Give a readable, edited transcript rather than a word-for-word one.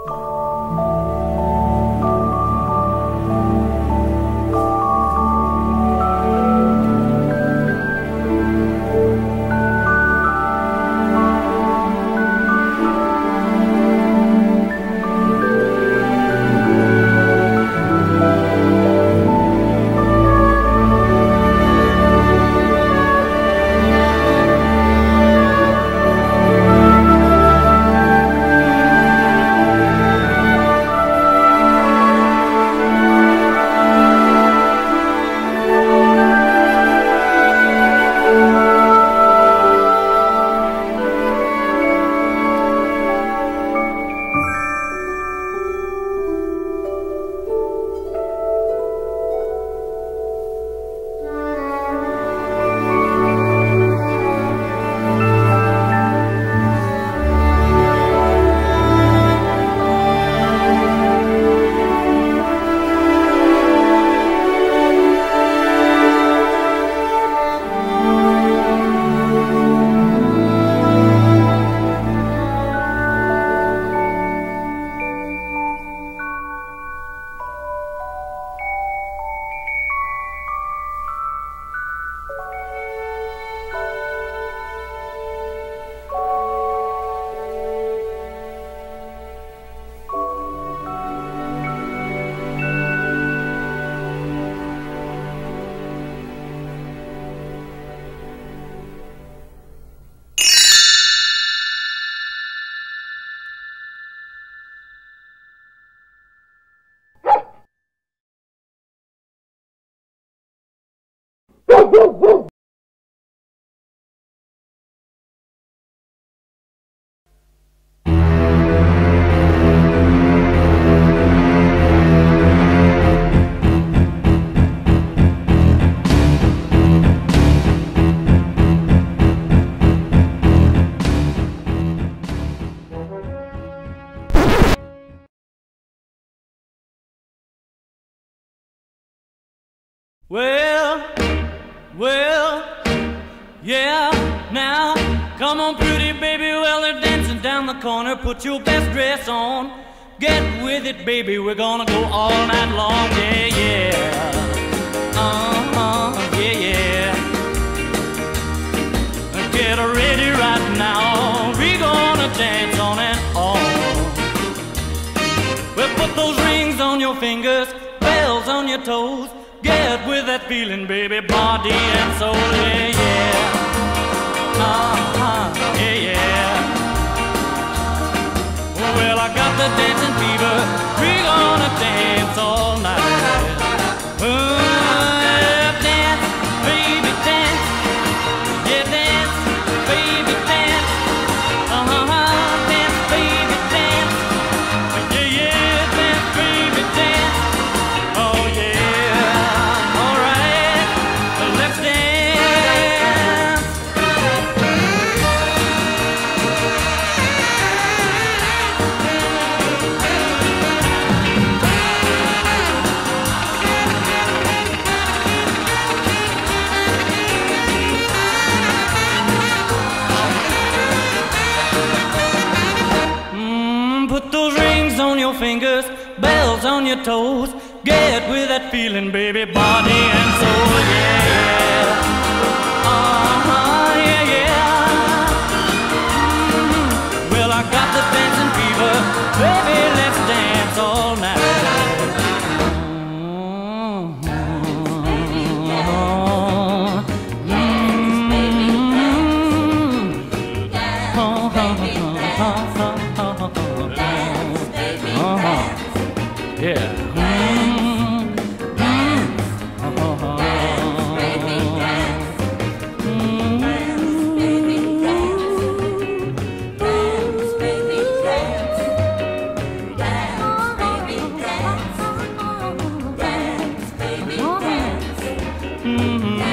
Well, yeah, now, come on pretty baby, well they're dancing down the corner, put your best dress on, get with it baby, we're gonna go all night long, yeah, yeah, yeah, yeah, get ready right now, we gonna dance on and on, well put those rings on your fingers, bells on your toes, get with that feeling, baby, body and soul, yeah, yeah. Yeah, yeah. Well, I got the dancing fever. We're gonna dance all night. Dance, baby, dance. Yeah, dance, baby, dance. Dance, baby, dance. Yeah, yeah, dance, baby, dance. Oh, yeah. All right, let's dance. Put those rings on your fingers, bells on your toes, get with that feeling, baby, body and soul, yeah, yeah. Yeah, yeah. Well, I got the dancing fever, baby, let's dance all night. Yeah. Mm-hmm.